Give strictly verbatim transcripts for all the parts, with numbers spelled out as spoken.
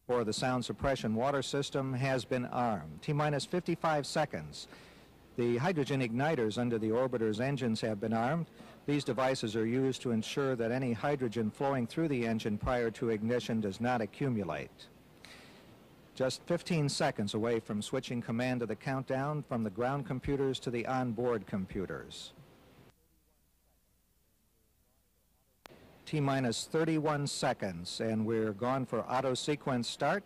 for the sound suppression water system has been armed. T minus fifty-five seconds. The hydrogen igniters under the orbiter's engines have been armed. These devices are used to ensure that any hydrogen flowing through the engine prior to ignition does not accumulate. Just fifteen seconds away from switching command of the countdown from the ground computers to the onboard computers. T minus thirty-one seconds, and we're gone for auto sequence start.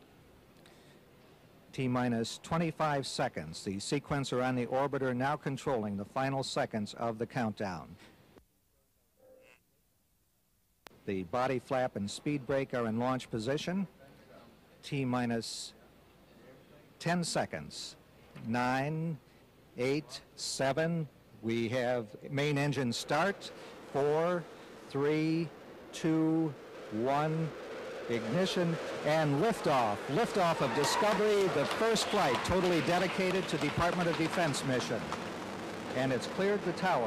T minus twenty-five seconds. The sequencer on the orbiter now controlling the final seconds of the countdown. The body flap and speed brake are in launch position. T minus ten seconds. Nine, eight, seven. We have main engine start. Four, three, two, one. Ignition and liftoff. Liftoff of Discovery, the first flight totally dedicated to Department of Defense mission. And it's cleared the tower.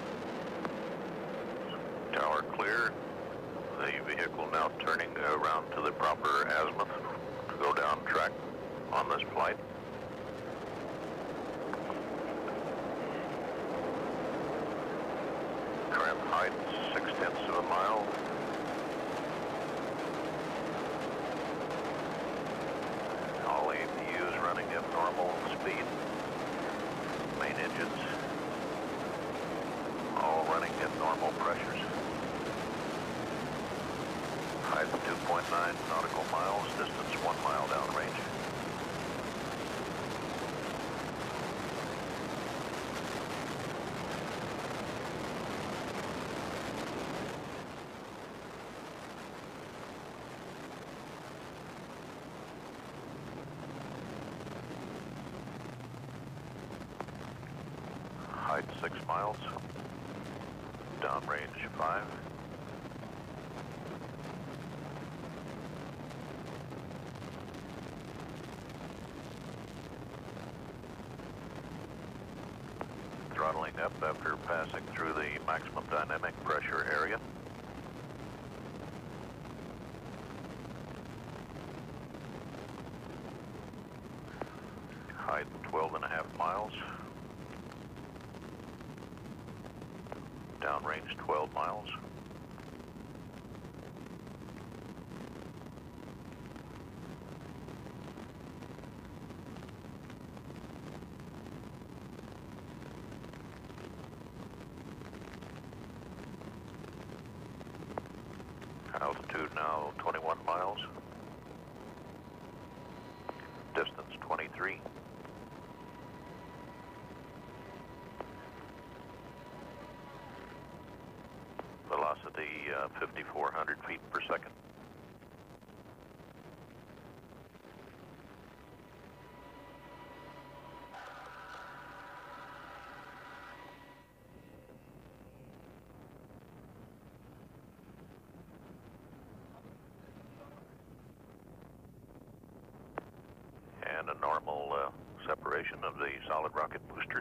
Tower clear. The vehicle now turning around to the proper azimuth to go down track on this flight. Current height six tenths of a mile. All A P Us running at normal speed. Main engines all running at normal pressures. Height two point nine nautical miles, distance one mile downrange. Height six miles, downrange five. Throttling up after passing through the maximum dynamic pressure area. Height twelve and a half miles. Downrange twelve miles. Altitude now twenty-one miles. Distance twenty-three. Velocity uh, fifty-four hundred feet per second. And a normal uh, separation of the solid rocket boosters.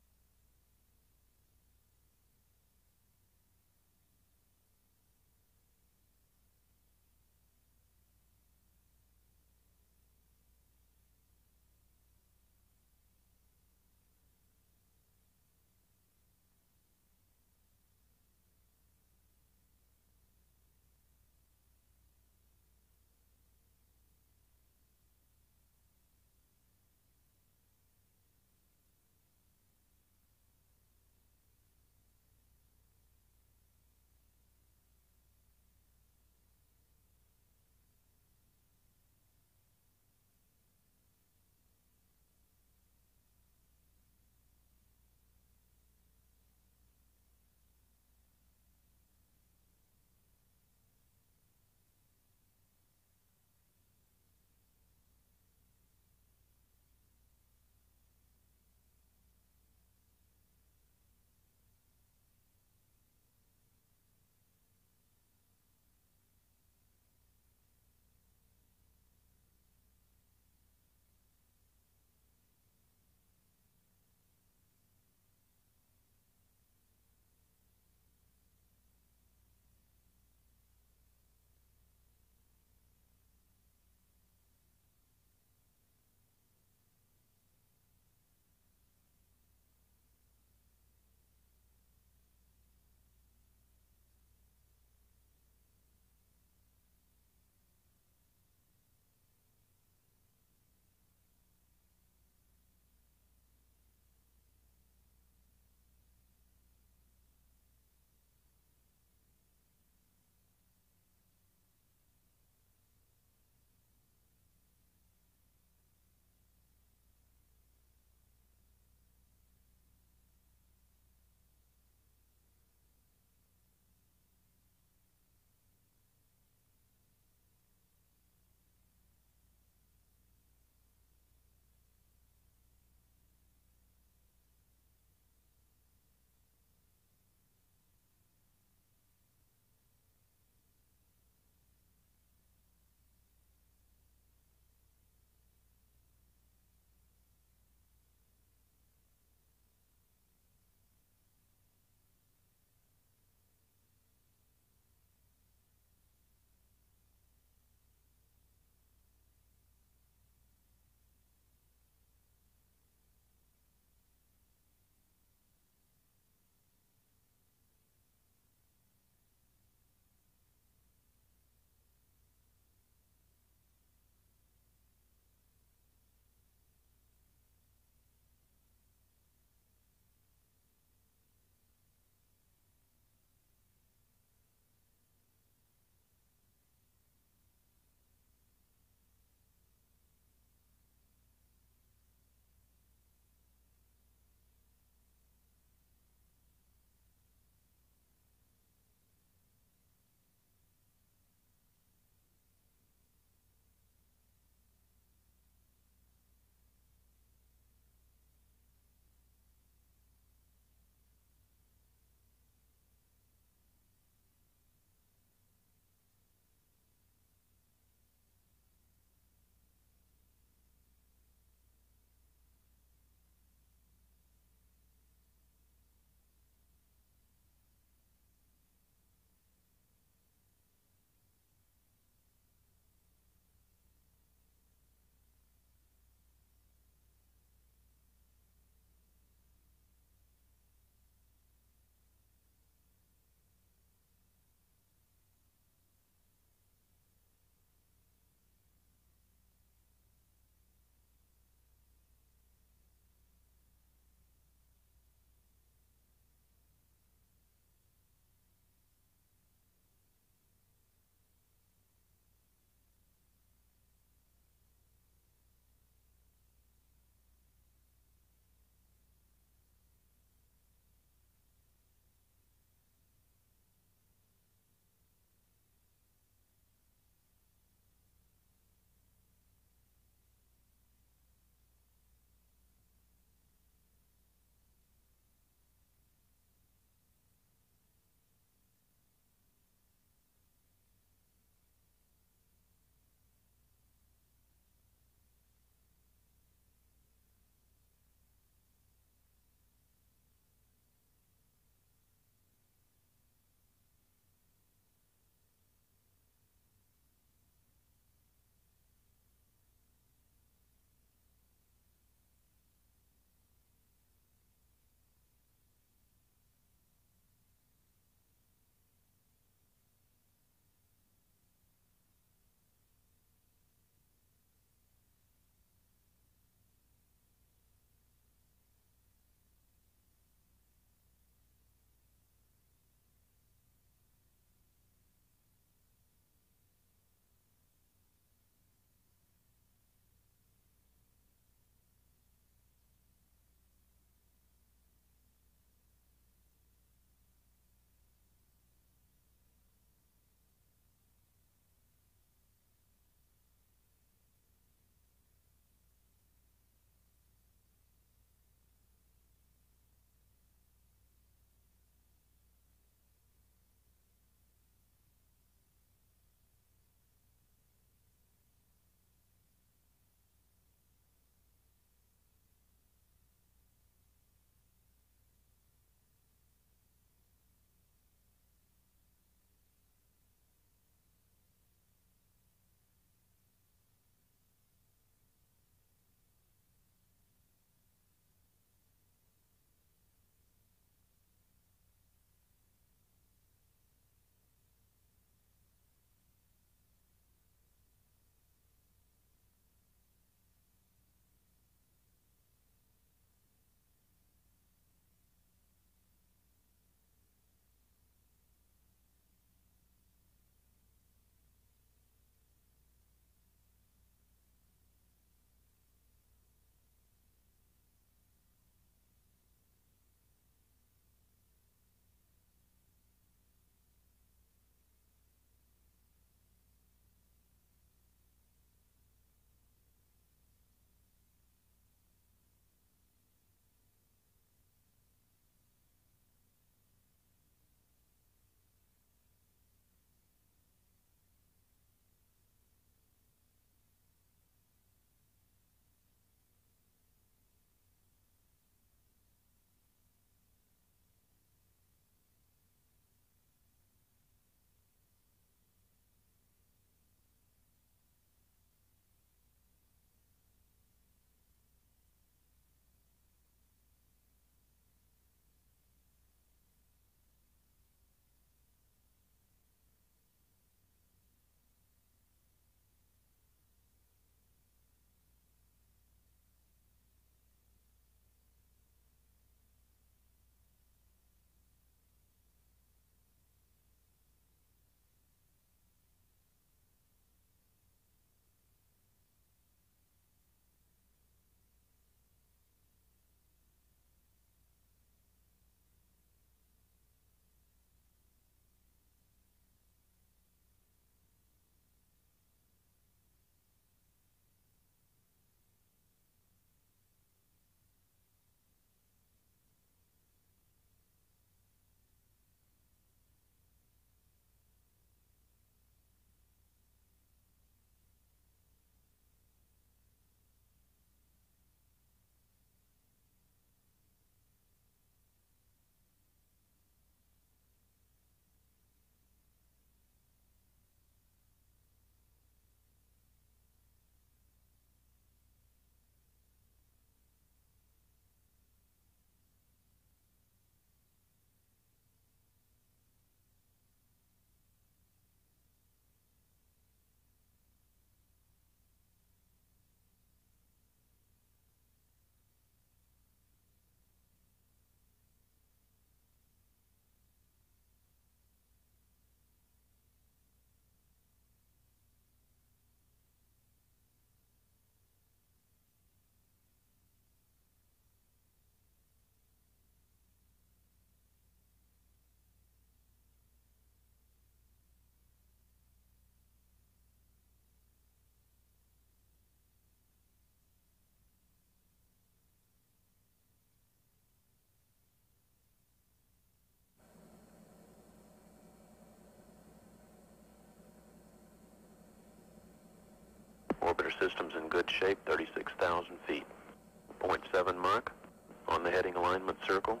Orbiter system's in good shape, thirty-six thousand feet. point seven mark on the heading alignment circle.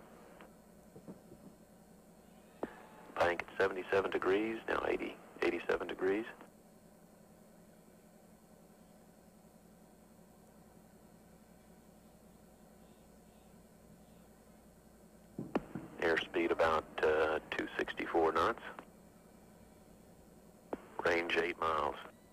Bank at seventy-seven degrees, now eighty, eighty-seven degrees. Airspeed about uh, two sixty-four knots. Range eight miles.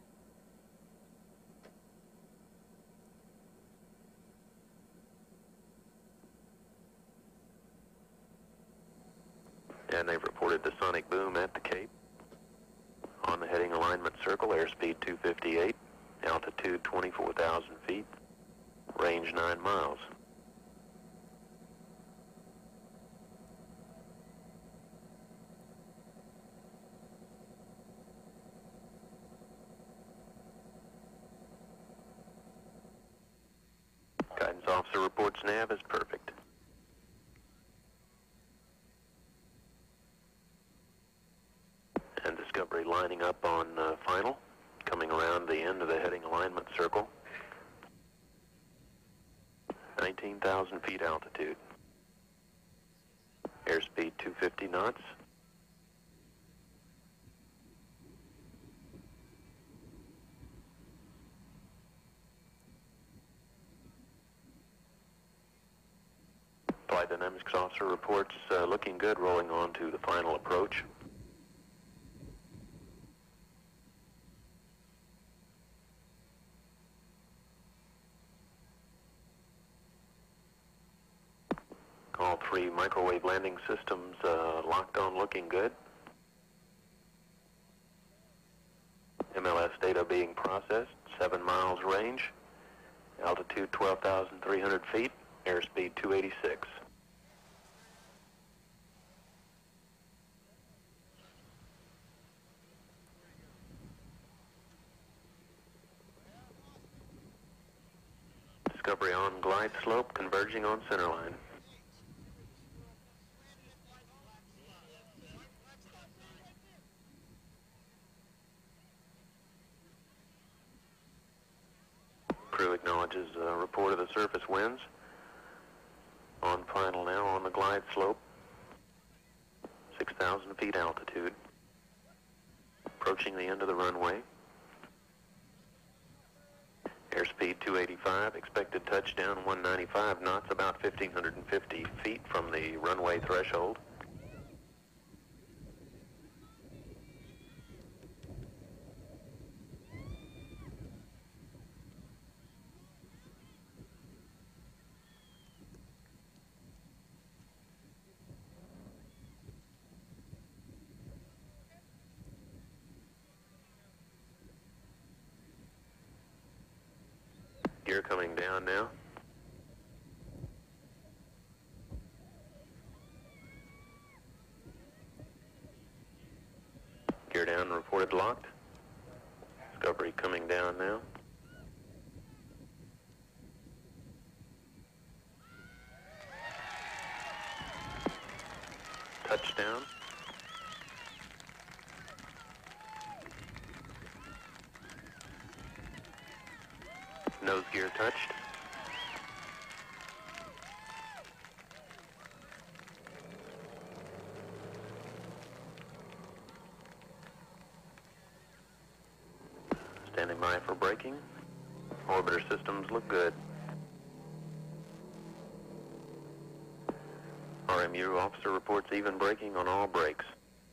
And they've reported the sonic boom at the Cape. On the heading alignment circle, airspeed two fifty-eight, altitude twenty-four thousand feet, range nine miles. Guidance officer reports nav is perfect. And Discovery lining up on uh, final, coming around the end of the heading alignment circle. nineteen thousand feet altitude. Airspeed two fifty knots. Flight Dynamics officer reports uh, looking good, rolling on to the final approach. All three microwave landing systems uh, locked on, looking good. M L S data being processed, seven miles range, altitude twelve thousand three hundred feet, airspeed two eighty-six. Discovery on glide slope, converging on centerline. Crew acknowledges a report of the surface winds. On final now on the glide slope. six thousand feet altitude. Approaching the end of the runway. Airspeed two eighty-five, expected touchdown one ninety-five knots, about fifteen fifty feet from the runway threshold. Gear coming down now. Gear down, reported locked. Discovery coming down now. Touchdown. Nose gear touched. Standing by for braking. Orbiter systems look good. R M U officer reports even braking on all brakes.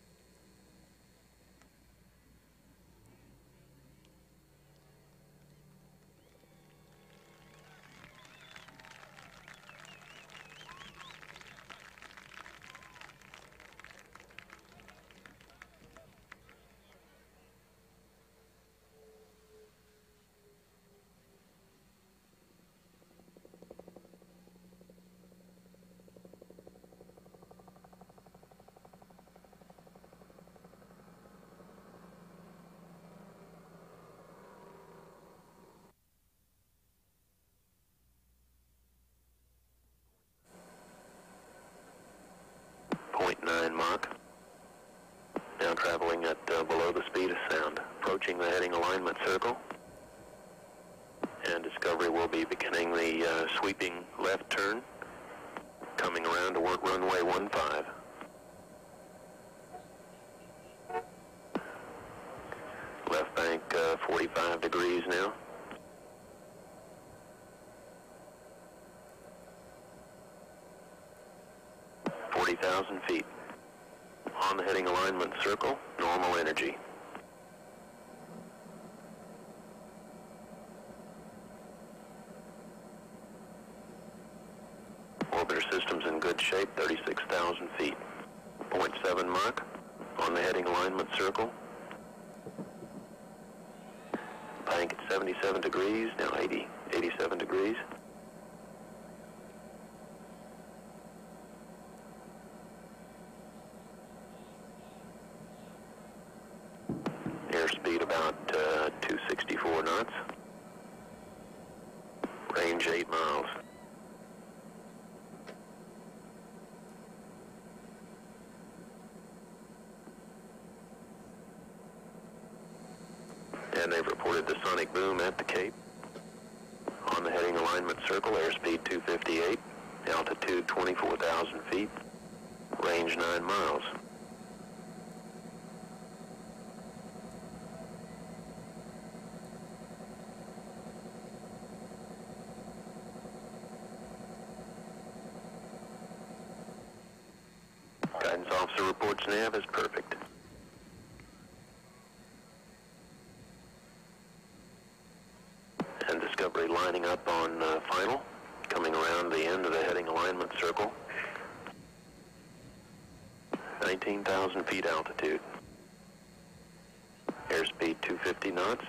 point nine Mach. Now traveling at uh, below the speed of sound. Approaching the heading alignment circle. Discovery will be beginning the uh, sweeping left turn, coming around to work runway one five. Left bank uh, forty-five degrees now. forty thousand feet. On the heading alignment circle, normal energy. Orbiter system's in good shape, thirty-six thousand feet. point seven Mach on the heading alignment circle. Bank at seventy-seven degrees, now eighty, eighty-seven degrees. Airspeed about uh, two sixty-four knots. Range eight miles. And they've reported the sonic boom at the Cape. On the heading alignment circle, airspeed two fifty-eight, altitude twenty-four thousand feet, range nine miles. Guidance officer reports nav is perfect. And Discovery lining up on uh, final, coming around the end of the heading alignment circle. nineteen thousand feet altitude. Airspeed two fifty knots.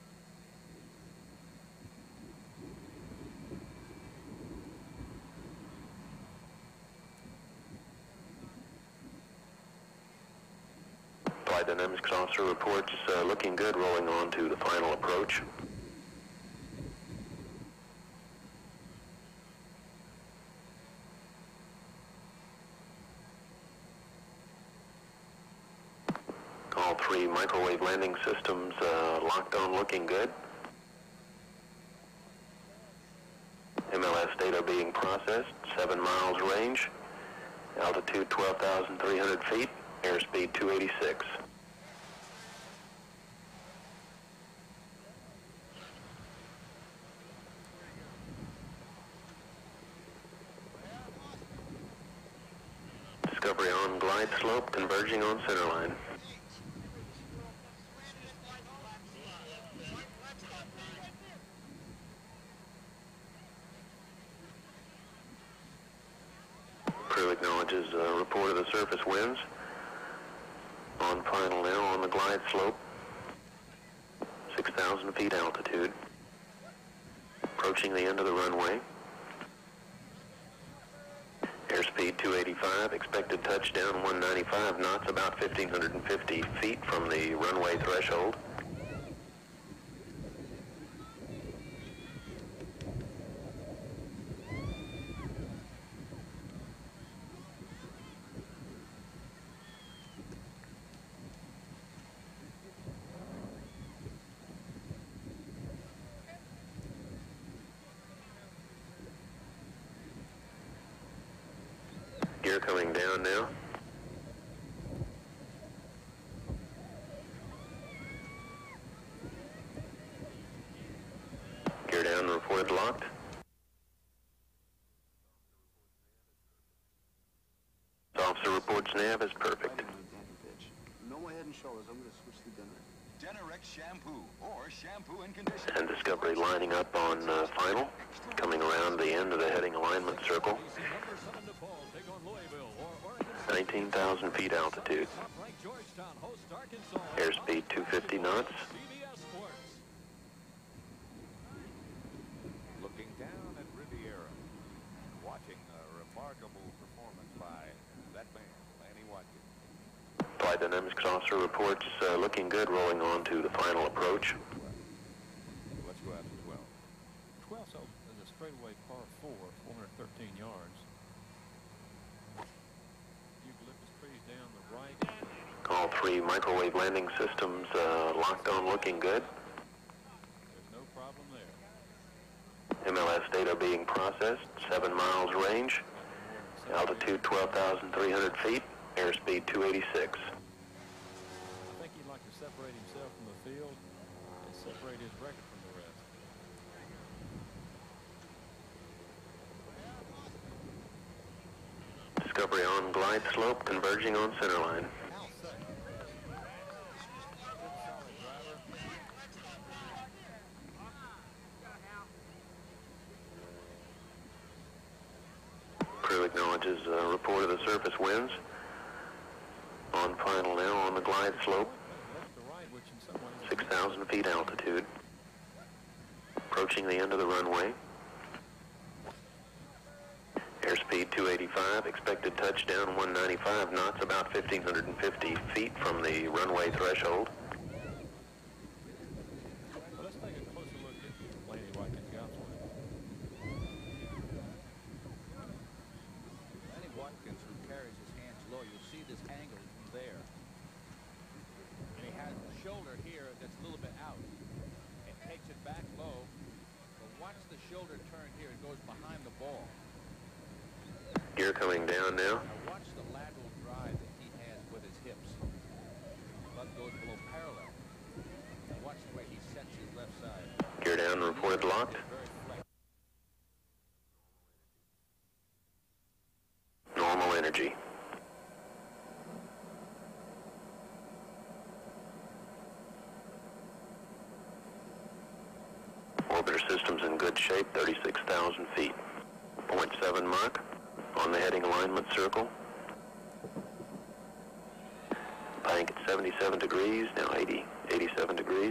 Flight Dynamics officer reports uh, looking good, rolling on to the final approach. All three microwave landing systems uh, locked on, looking good. M L S data being processed, seven miles range, altitude twelve thousand three hundred feet, airspeed two eighty-six. Discovery on glide slope, converging on centerline. Crew acknowledges a report of the surface winds. On final now on the glide slope, six thousand feet altitude. Approaching the end of the runway. Airspeed two eighty-five, expected touchdown one ninety-five knots, about fifteen fifty feet from the runway threshold. Gear coming down now. Gear down, reported locked. Officer reports nav is perfect. No more head and shoulders. I'm going to switch to dinner. Generex shampoo or shampoo and conditioner. And Discovery lining up on uh, final, coming around the end of the heading alignment circle. nineteen thousand feet altitude. Airspeed two fifty knots. Looking down at Riviera, watching a remarkable performance by that man, Lanny Watkins. Flight Dynamics officer reports uh, looking good, rolling on to the final approach. Let's go after twelve. twelve, so there's a straightaway par four, four hundred thirteen yards. Eucalyptus trees down the right. All three microwave landing systems uh, locked on, looking good. There's no problem there. M L S data being processed, seven miles range, altitude twelve thousand three hundred feet, airspeed two eighty-six. I think he'd like to separate himself from the field and separate his record from the rest. Discovery on glide slope, converging on centerline. Al second. Good solid driver. Crew acknowledges a report of the surface winds. On final now on the glide slope, Left to right, which in some ways six thousand feet altitude. Approaching the end of the runway. Airspeed two eighty-five, expected touchdown one ninety-five knots, about fifteen fifty feet from the runway threshold. Well, let's take a closer look at Laney Watkins' Goswell. Laney Watkins, who carries his hands low, you'll see this angle from there. And he has the shoulder here that's a little bit out. It takes it back low, but watch the shoulder turn here. It goes behind the ball. Gear coming down now. Now watch the lateral drive that he has with his hips. Butt goes below parallel. Now watch the way he sets his left side. Gear down, reported locked. Very flex. Normal energy. Orbiter system's in good shape, thirty-six thousand feet. point seven Mach on the heading alignment circle. Bank at seventy-seven degrees, now eighty, eighty-seven degrees.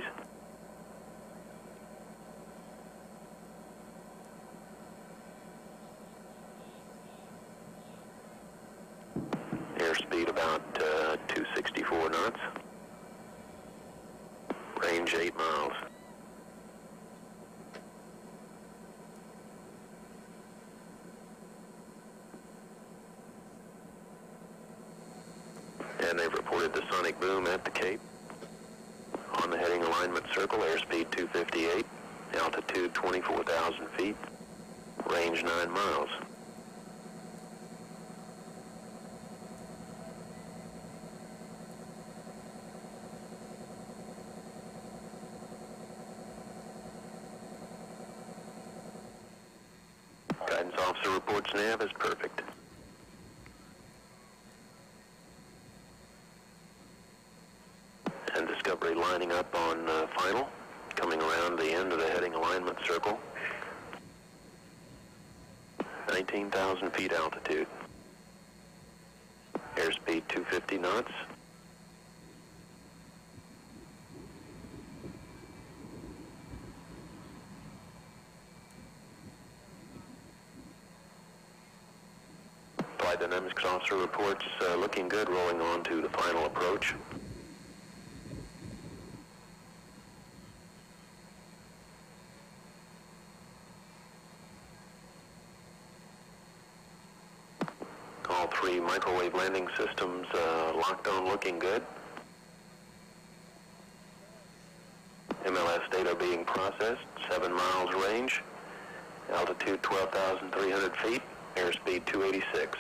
Airspeed about uh, two sixty-four knots. Range eight miles. And they've reported the sonic boom at the Cape. On the heading alignment circle, airspeed two fifty-eight, altitude twenty-four thousand feet, range nine miles. Guidance officer reports nav is perfect. And Discovery lining up on uh, final, coming around the end of the heading alignment circle. nineteen thousand feet altitude. Airspeed two fifty knots. Flight Dynamics Officer reports uh, looking good, rolling on to the final approach. All three microwave landing systems uh, locked on, looking good. M L S data being processed, seven miles range, altitude twelve thousand three hundred feet, airspeed two eighty-six.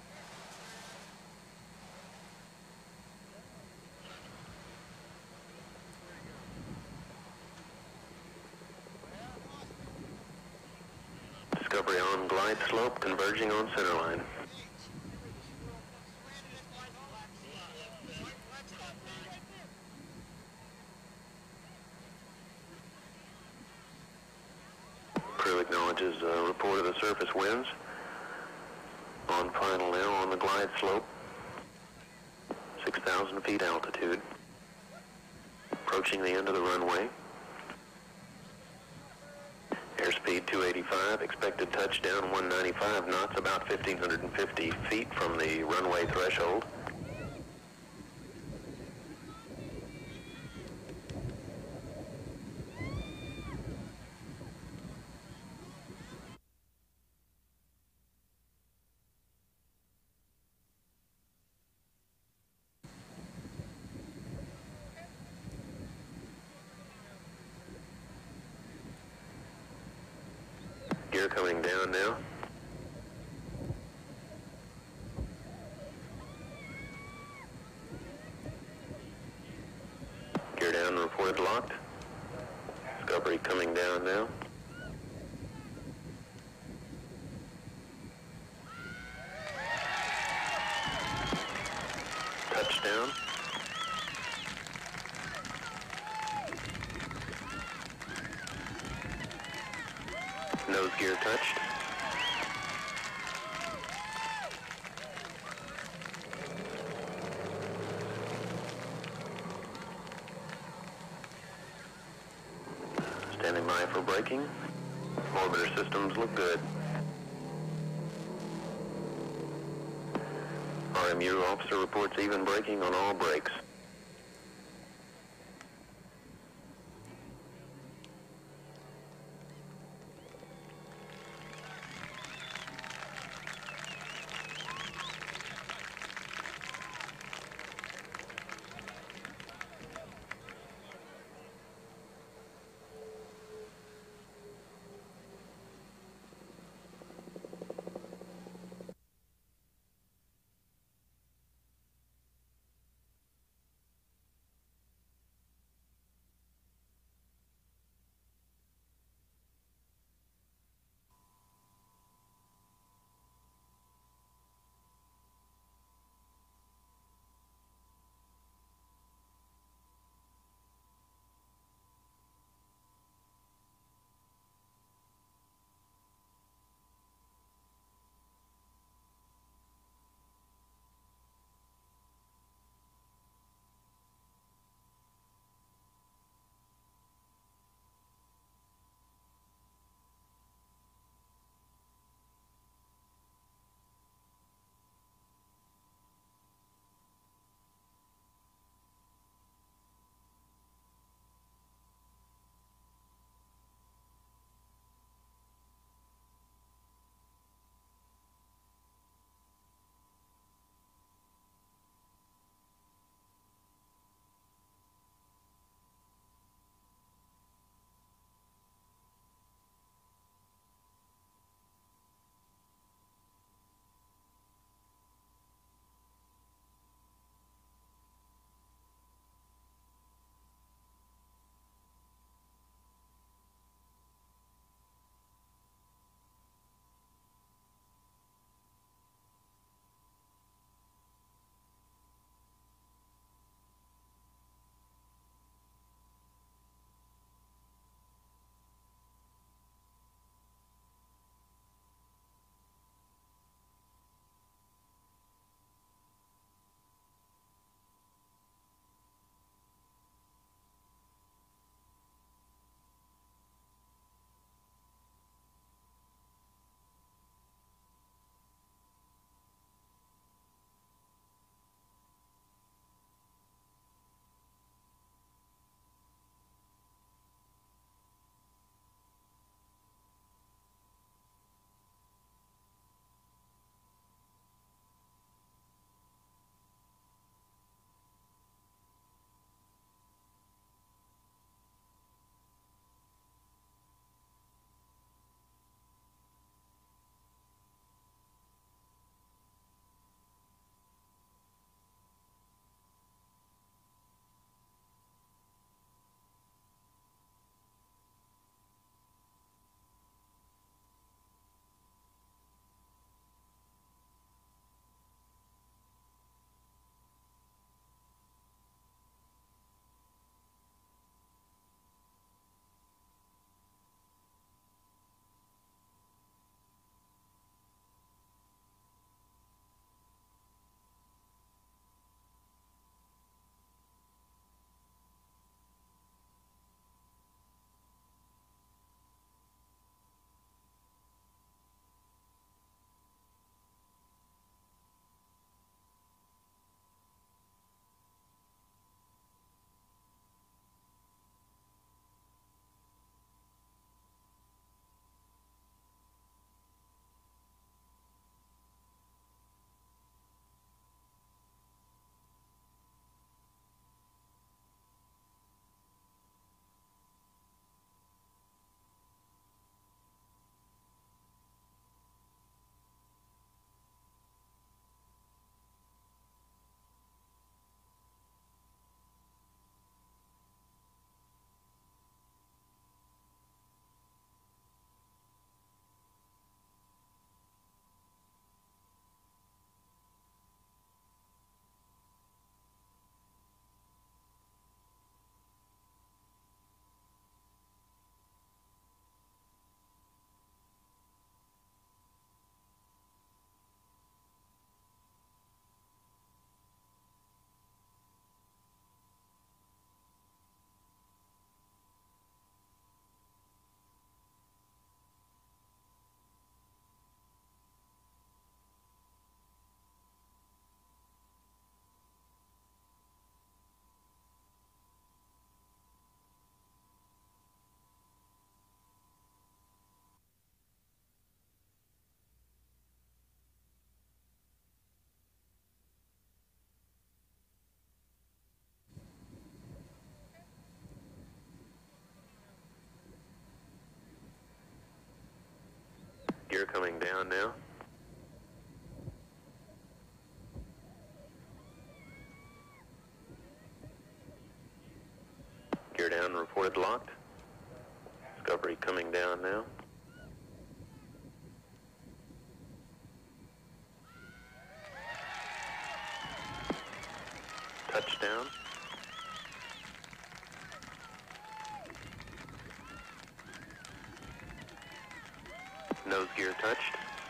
Discovery on glide slope, converging on centerline. Crew acknowledges a report of the surface winds. On final now on the glide slope, six thousand feet altitude. Approaching the end of the runway. Airspeed two eighty-five, expected touchdown one ninety-five knots, about fifteen fifty feet from the runway threshold. gear coming down now. Gear down, reported locked. Discovery coming down now. Touchdown. Nose gear touched. Standing by for braking. Orbiter systems look good. R M U officer reports even braking on all brakes. Gear coming down now. Gear down, reported locked. Discovery coming down now. Touchdown. Nose gear touched.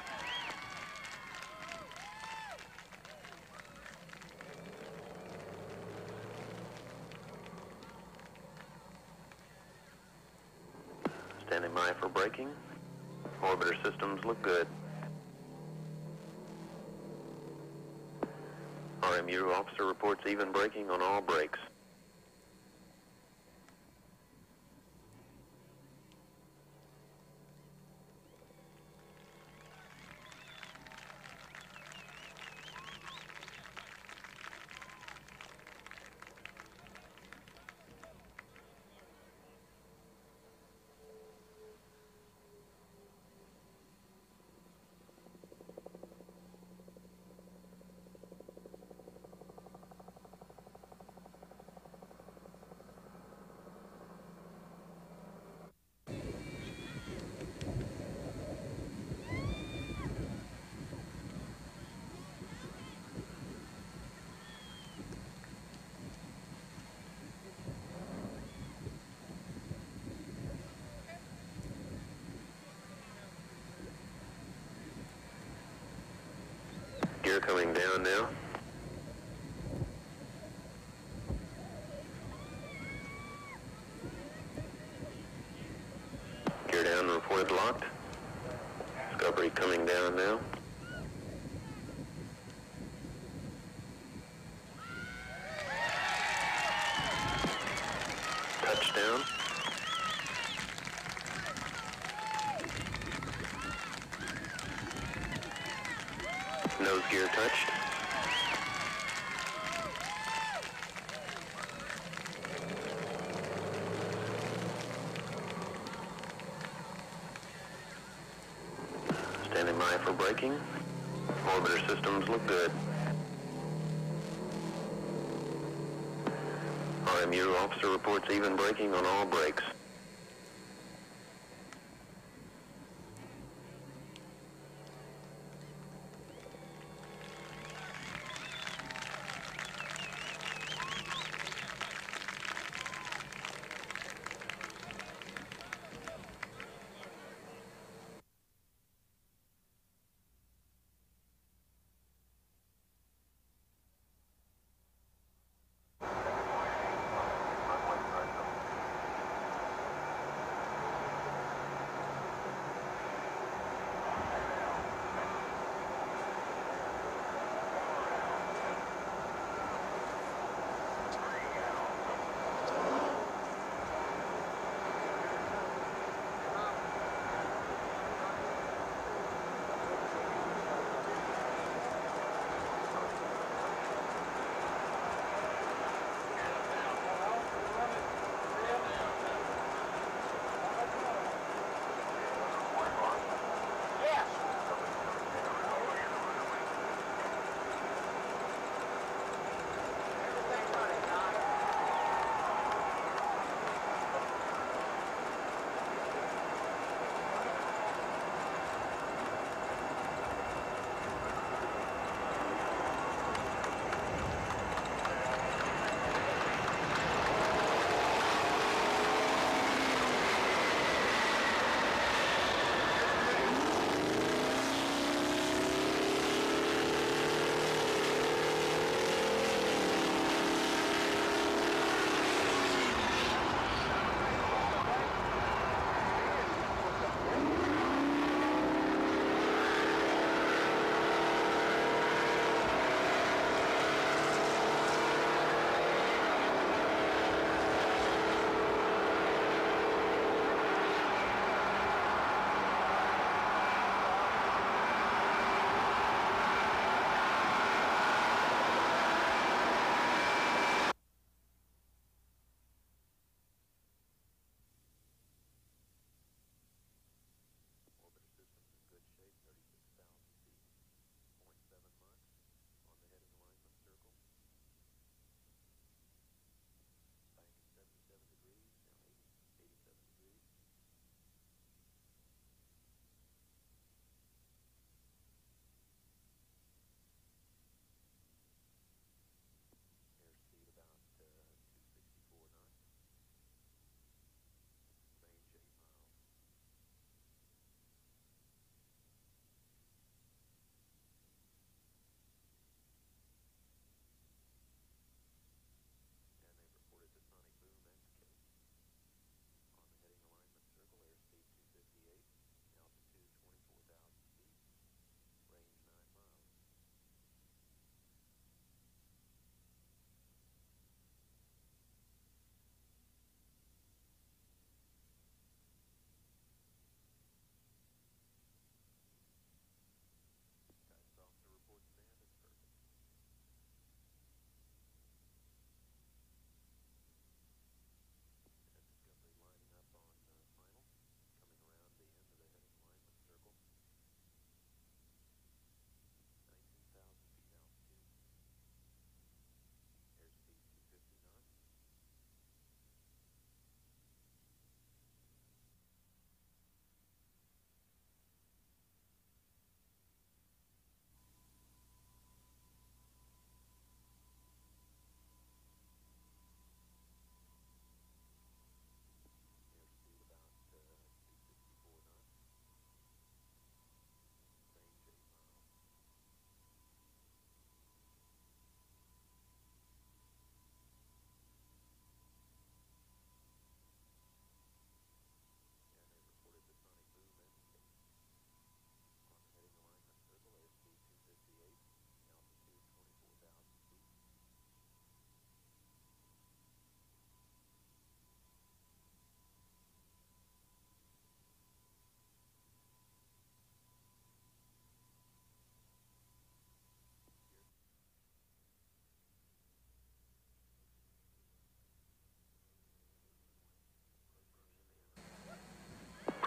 Standing by for braking. Orbiter systems look good. R M U officer reports even braking on all brakes. Gear coming down now. Gear down, reported locked. Discovery coming down now. Touchdown. Nose gear touched. Standing by for braking. Orbiter systems look good. R M U officer reports even braking on all brakes.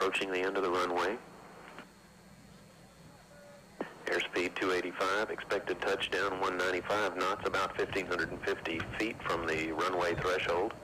approaching the end of the runway. Airspeed two eighty-five, expected touchdown one ninety-five knots, about fifteen fifty feet from the runway threshold.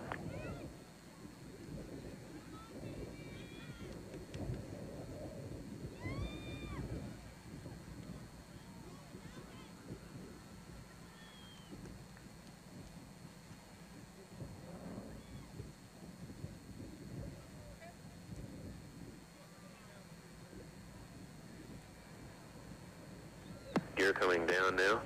Gear coming down now.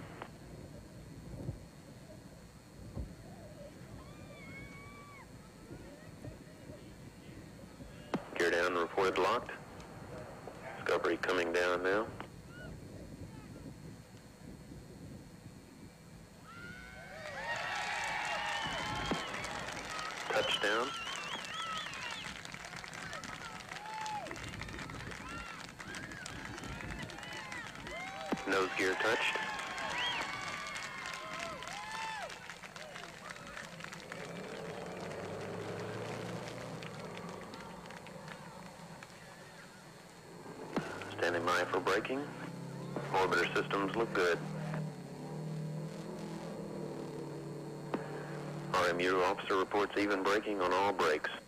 Gear down, reported locked. Discovery coming down now. Touchdown. Nose gear touched. Standing by for braking. Orbiter systems look good. R M U officer reports even braking on all brakes.